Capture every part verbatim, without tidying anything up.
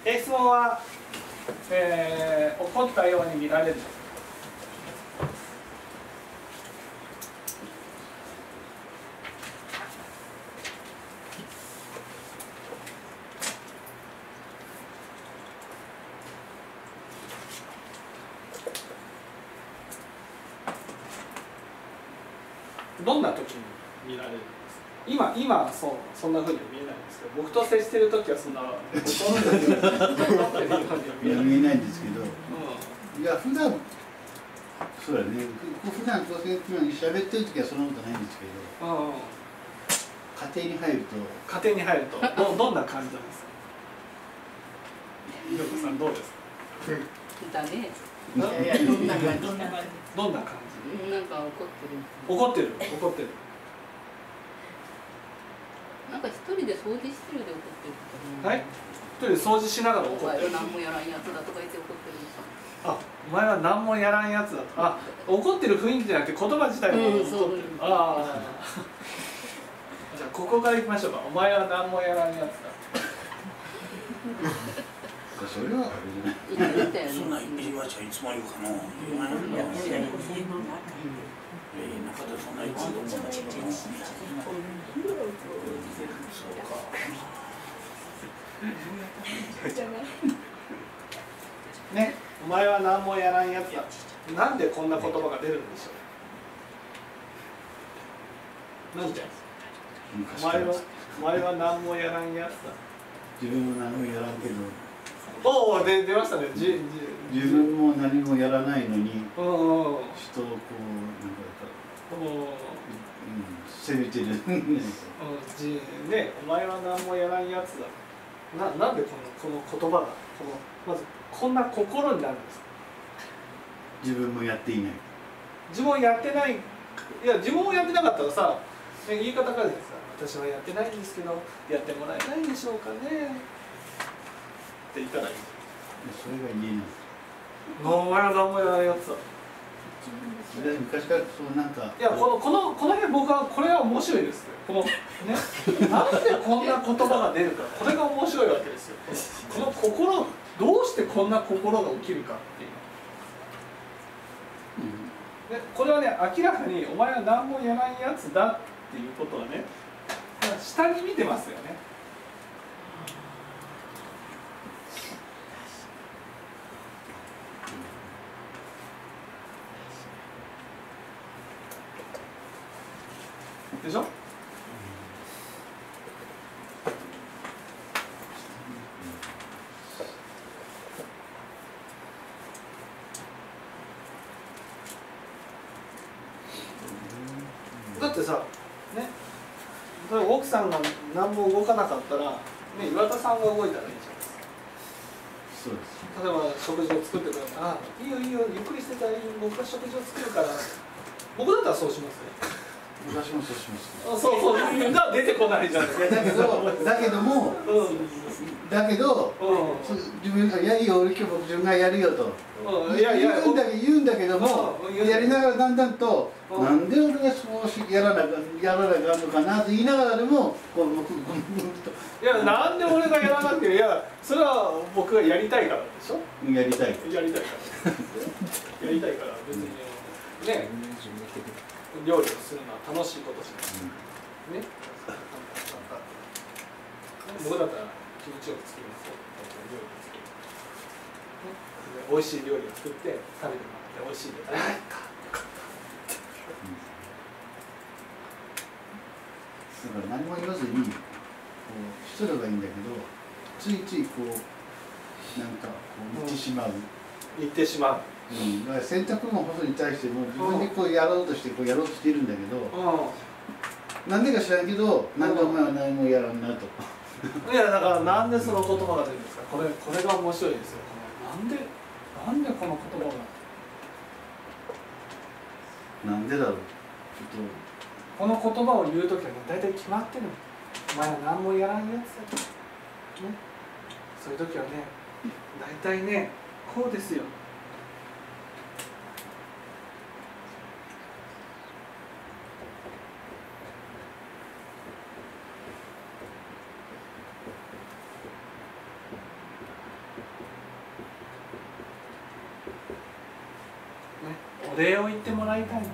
え質問は、えー、怒ったように見られる。どんな時に見られるんですか。今、今はそうそんなふうには見えないんですけど、僕と接している時はそんなほとんどには見えないんですけど、 うん、 いや普段そうだね、普段こういうふうに喋ってる時はそんなことないんですけど、 うん、 家庭に入ると家庭に入るとどどんな感じなんですか。ひろこさんどうですか。 だね。 いやいや、 どんな感じ。 どんな感じ。 なんか怒ってる。 怒ってる、怒ってる。 なんか一人で掃除してるで怒ってるとか。 はい。一人で掃除しながら怒おってる。 前は何もやらんやつだとか言って怒ってる。 あ、お前は何もやらんやつだと。あ、怒ってる雰囲気じゃなくて言葉自体も怒ってる。 うん、 ああ。じゃあここから行きましょうか。お前は何もやらんやつだ。 それはあれじゃない。 そんな言いましょう。いつも言うかな。言わないんだよ。ええ、中でそんな言うかと思うんだけど。そうか。 ね、お前は何もやらんやつだ。なんでこんな言葉が出るんでしょう。なんで。お前は、お前は何もやらんやつだ。 自分も何もやらんけど。 おお、で出ましたね。じじ自分も何もやらないのに、 うんうんうん、 人をこうなんか、 うん、 うん、責めてる。 じね、お前は何もやらんやつだ。ななんでこのこの言葉がこのまずこんな心になるんですか。 自分もやっていない。 自分をやってない。いや自分をやってなかったらさ、言い方からですさ、私はやってないんですけどやってもらえないでしょうかねって言ったらいい。 それが言えない。 お前は何もやらんやつだ。 昔からそうなんか。 いやこのこのこの辺僕はこれは面白いですね。このね、なんでこんな言葉が出るか、これが面白いわけですよ。この心、どうしてこんな心が起きるかっていう。でこれはね、明らかにお前は何もやらんやつだっていうことはね、下に見てますよね。でしょ。だってさ、ね、例えば奥さんが何も動かなかったら、ね、岩田さんが動いたらいいじゃないですか。 そうです。 例えば食事を作ってくれたら、あ、いいよいいよ、ゆっくりしてたらいい、僕が食事を作るから。僕だったらそうしますね。 私もそうします。 あ、そうそう、が出てこないじゃないですか。 だけど、だけども、だけど、自分がいやいいよ、俺今日自分がやるよと。いやいや言うんだけ言うんだけども、やりながらだんだんと、なんで俺がそうしやらなやらなあかんのかなと言いながらでも、こうむくむくいや、なんで俺がやらなくて、いや、それは僕がやりたいからでしょ。 やりたい。 やりたいから。やりたいから別にね。料理をするのは楽しいことじゃない。ね。僕だったら気持ちよく作りますよ。料理を作る。ね。美味しい料理を作って食べてもらって美味しいで。ああ、よかった。 だから何も言わずにこうしとればいいんだけど、ついついこうなんかこう言ってしまう。 言ってしまう。 うん、だから洗濯物干すに対しても自分でこうやろうとしてこうやろうとしているんだけど、なんでか知らんけど、なんでお前は何もやらんなと。 いやだからなんでその言葉が出るんですか。これこれが面白いですよ。なんでなんでこの言葉が。 なんでだろう。ちょっこの言葉を言うときは大体決まってるの。お前は何もやらんやつだ。ね。そういうときはね、大体ね、こうですよ。 礼を言ってもらいたいの。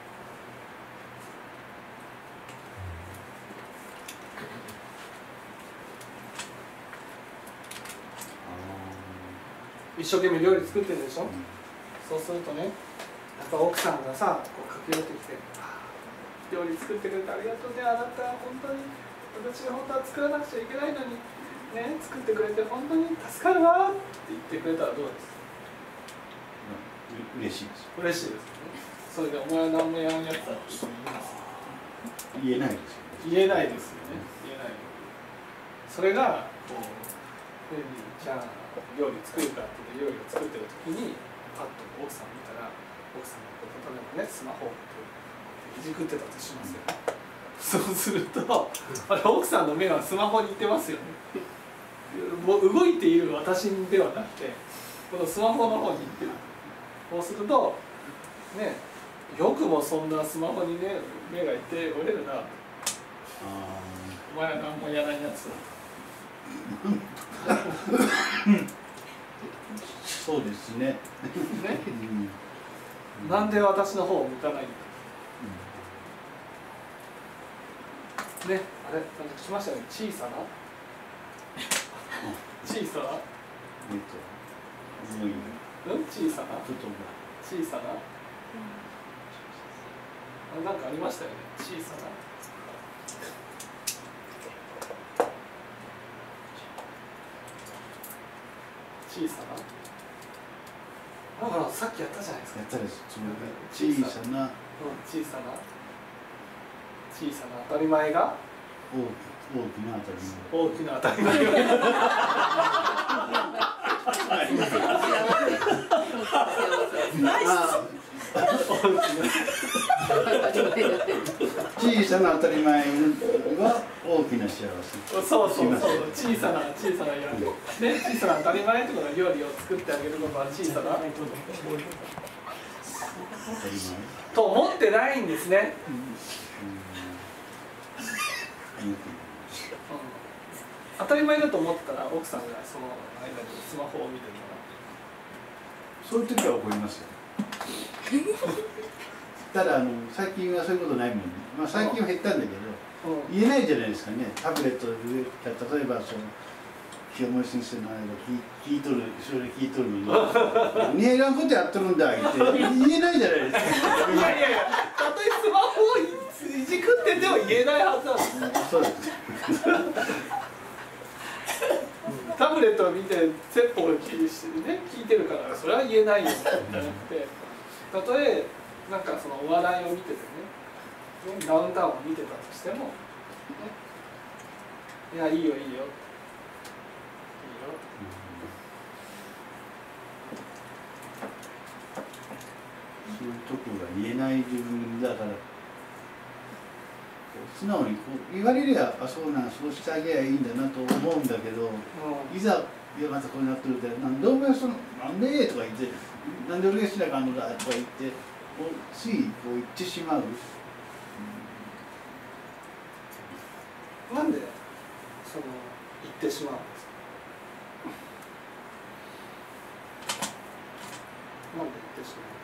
一生懸命料理作ってるでしょ、うん、そうするとね、やっぱ奥さんがさこう駆け寄ってきて「料理作ってくれてありがとうね、あなた本当に私が本当は作らなくちゃいけないのにね、作ってくれて本当に助かるわ」って言ってくれたらどうですか？ 嬉しいです。 嬉しいですよね。それで「お前は何もやらんやつだ」って言います。 言えないですよね。 言えないですよね。言えない。それがこうじゃあ料理作るかって言って料理を作ってる時にパッと奥さん見たら、奥さんがこう例えばねスマホをいじくってたとしますよ、うん、そうするとあれ奥さんの目はスマホに行ってますよね。動いている私ではなくてこのスマホの方に行ってる。そうするとね、よくもそんなスマホにね目がいておれるな。あお前は何もやらんやつだ。 そうですね。ね、 うん、なんで私の方を向かないんだ。うん、ね、あれ、なんかしましたね。小さな。小さな。うん、小さな。小さな。あ、なんかありましたよね。小さな。小さな。あ、ほら、さっきやったじゃないですか。 やったです。小さな。うん、 小さな。小さな当たり前が。 大きな当たり前。 大きな当たり前が。 小さな当たり前は大きな幸せ。 そうそうそう、小さな小さなやる、ね、小さな当たり前ってことは料理を作ってあげることは小さなと思ってないんですね。うんうん、当たり前だと思ってたら奥さんがその間にスマホを見てるからそういう時は怒りますよ。ただあの最近はそういうことないもんね。まあ最近は減ったんだけど、うん、言えないじゃないですかね。タブレットで例えばその清盛先生の間聞いとる後ろで聞いとるのに「見えらんことやっとるんだ」って言えないじゃないですか。 いやいやいや、たとえスマホをいじくってても言えないはずなんです。 そうです。 タブレットを見て説法を聞いてね、聞いてるからそれは言えないよじゃなくて、たとえなんかそのお笑いを見ててね、ダウンタウンを見てたとしても、ね、いやいいよいいよいいよ、 そういうとこが言えない自分だから、素直にこう言われりゃあそうなんそうしてあげりゃいいんだなと思うんだけど、うん、いざいやまたこうなってるってなんでお前そのなんでとか言ってなんで俺がしなあかんのだとか言ってこうついこう言ってしまう、 うん、なんでその言ってしまうんですか。なんで言ってしまう。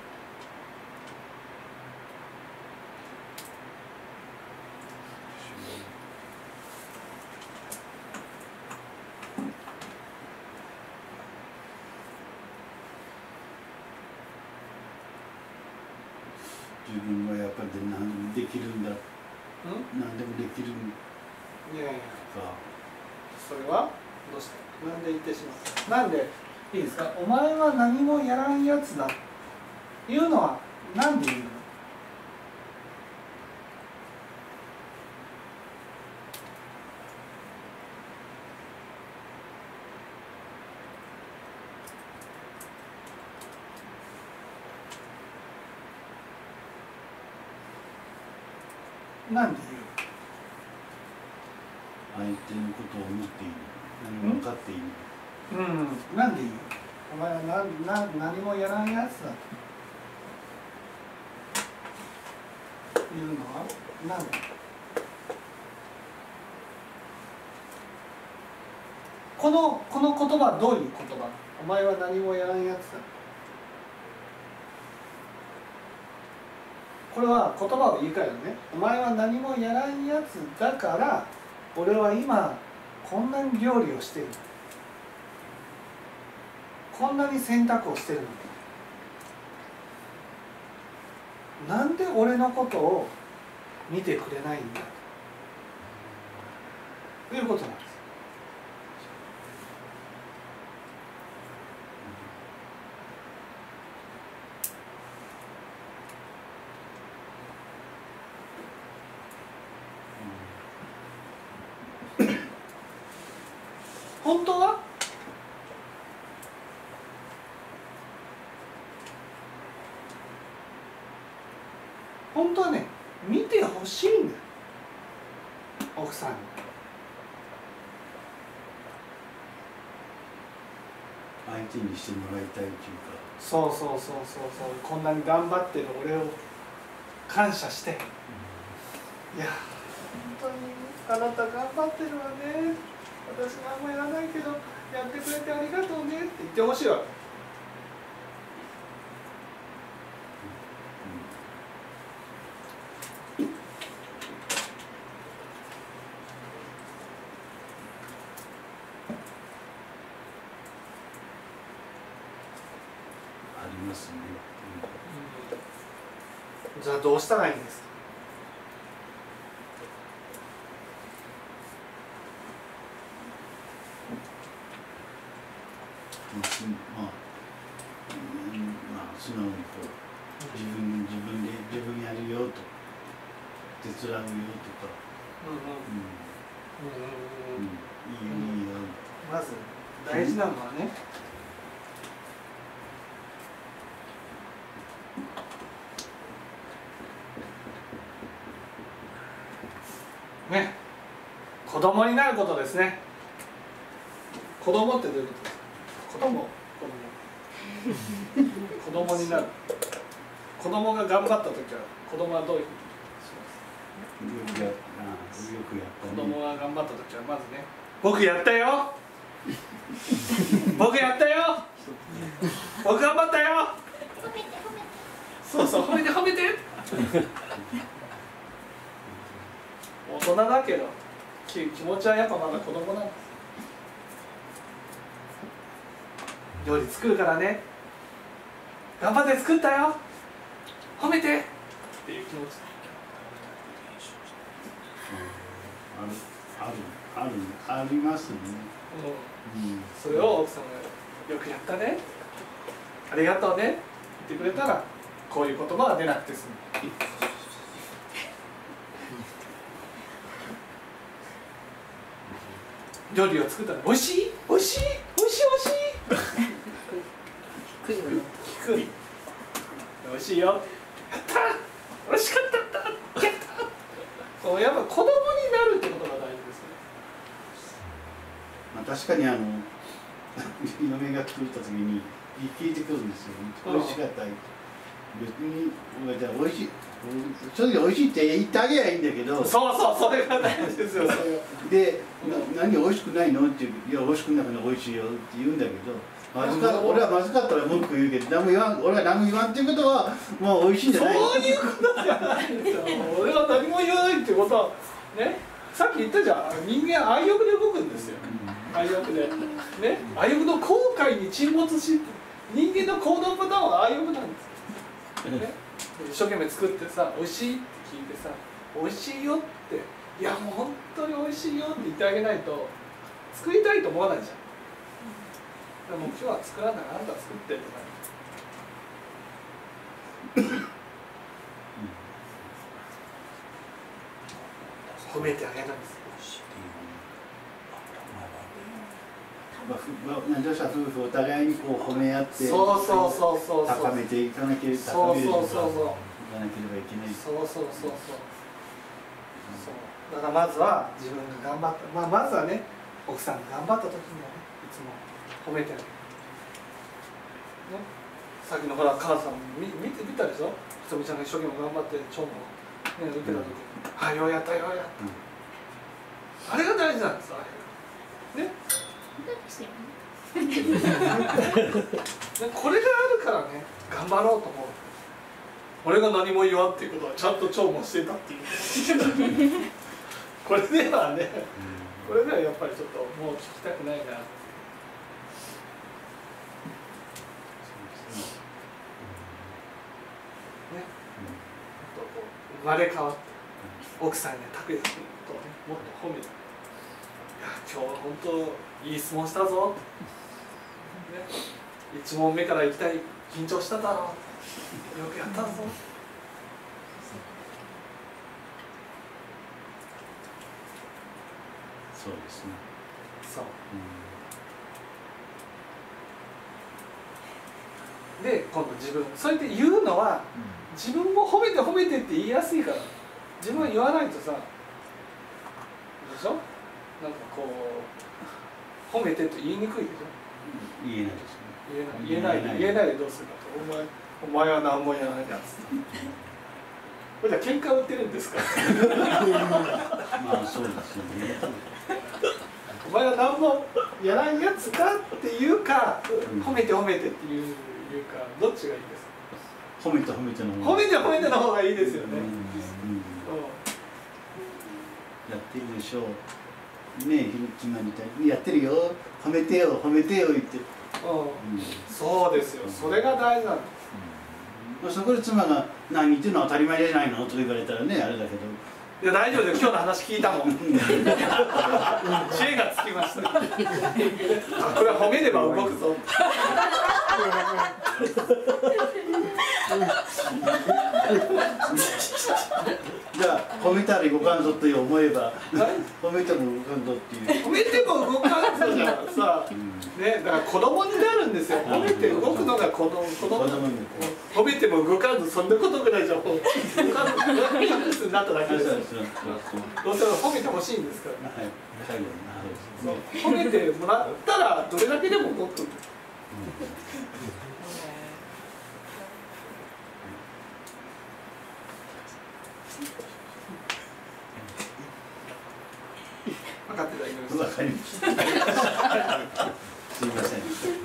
自分はやっぱり何できるんだ、何でもできるんいやいやか。 それはどうしてなんで言ってしまう。なんでいいですか。お前は何もやらんやつだ言うのはなんで言うの。なんで相手のことを思っている、何も分かっている。 うん、なんで言う。お前は何、何、何もやらんやつだというのは何で。このこの言葉はどういう言葉。お前は何もやらんやつだ。 これは言葉を言い換えるね。お前は何もやらんやつだから俺は今こんなに料理をしている、こんなに洗濯をしているのに、なんで俺のことを見てくれないんだということなんです。本当は本当はね、見てほしいんだよ、奥さんに。 相手にしてもらいたいというか、 そうそうそうそうそう、こんなに頑張ってる俺を感謝して、いや本当にあなた頑張ってるわね、私何もやらないけどやってくれてありがとうねって言ってほしいわけ。 ありますね。 じゃあどうしたらいいんですか。 まあ、うん、まあ素直にこう自分自分で自分やるよと手伝うよとか、 うんうんうんうん、 うん、いいよいいよ。 まず大事なのはね、ね、子供になることですね。子供ってどういうことですか。子供、子供子供になる。子供が頑張った時は子供はどういうふうにします。 よくやったな、よくやったね。 子供が頑張った時はまずね、僕やったよ僕やったよ僕頑張ったよ、そうそう、褒めて褒めて大人だけど気持ちはやっぱまだ子供なんです。料理作るからね、頑張って作ったよ、褒めてっていう気持ち。 あるあるあるありますね。 うん、それを奥さんがよくやったね、ありがとうねって言ってくれたら、こういう言葉が出なくて済む。料理を作ったら、おいしいおいしいおいしいおいしい低いよね。 低い、おいしいよ、やったおいしかったやったそう、やっぱ子供になるってことが大事ですね。 まあ確かにあの嫁が作った時に聞いてくるんですよ。美味しかった。別にじゃあ美味しい。正直美味しいって言ってあげりゃいいんだけど。 そうそう、それが大事ですよ。それで、な何美味しくないのって言う、いや美味しくないから美味しいよって言うんだけど。まずか俺はまずかったら文句言うけど、何も言わん、俺は何も言わんっていうことはもう美味しいんじゃない。 そういうことじゃないんですよ。俺は何も言わないっていうことはね、さっき言ったじゃん、人間愛欲で動くんですよ。愛欲でね、愛欲の後悔に沈没し、人間の行動パターンは愛欲なんですよ、ね、一生懸命作ってさ、美味しいって聞いてさ、美味しいよって、いやもう本当に美味しいよって言ってあげないと作りたいと思わないじゃん。だからもう今日は作らない、あんた作ってとか、褒めてあげるんですよ。 まあ、ふ女子は夫婦お互いにこう褒め合って、 そうそうそうそうそう、 高めていかなければ、高めていかなければいけない。 そうそうそうそう、そうだからまずは自分が頑張った、まあ、まずはね、奥さんが頑張った時にはね、いつも褒めてあげる、ね、さっきのほら母さん見見て見たでしょ、ひとみちゃんが一生懸命頑張って腸もね受けた時に、あ、ようやったようやった、あれが大事なんです、あれね。これがあるからね、頑張ろうと思う。 俺が何も言わんっていうことはちゃんと聴聞してたっていうこれではね、これではやっぱりちょっともう聞きたくないな。生まれ変わって奥さんに拓也君とねもっと褒めて、いや今日は本当いい質問したぞ、ね、いち問目から行きたい、緊張しただろう、よくやったぞ。 そうですね。 そう、 うん、 で今度自分そうやって言うのは、自分も褒めて褒めてって言いやすいから、自分は言わないとさ、でしょ、なんかこう褒めてと言いにくいでしょ。 言えないですね。 言えない言えない言えないでどうするかと、お前お前は何もやらないやつ。これじゃ喧嘩売ってるんですか。 まあそうですよね。 お前は何もやらんやつかっていうか、 うん、 褒めて褒めてっていういうか、どっちがいいですか。 褒めて褒めての褒めて褒めての方がいいですよね。 うんうん、やってるでしょう。ねえ、ひろちまみたいにやってるよ。褒めてよ、褒めてよ言って。 うん、そうですよ。それが大事なの。 まあそこで妻が何言ってるのは当たり前じゃないのと言われたらね、あれだけど。 いや大丈夫です。今日の話聞いたもん。知恵がつきました。これは褒めれば動くぞ。 じゃあ褒めたら動かんぞと思えば褒めても動かんぞっていう。 褒めても動かんぞじゃんさ、ね、だから子供になるんですよ。褒めて動くのが子供、子供。褒めても動かんぞ、そんなことぐらいじゃもう動かんぞになっただけですよ。どうせ褒めてほしいんですから。褒めてもらったらどれだけでも動く。分かっていただけますか。 わかりました。すみません。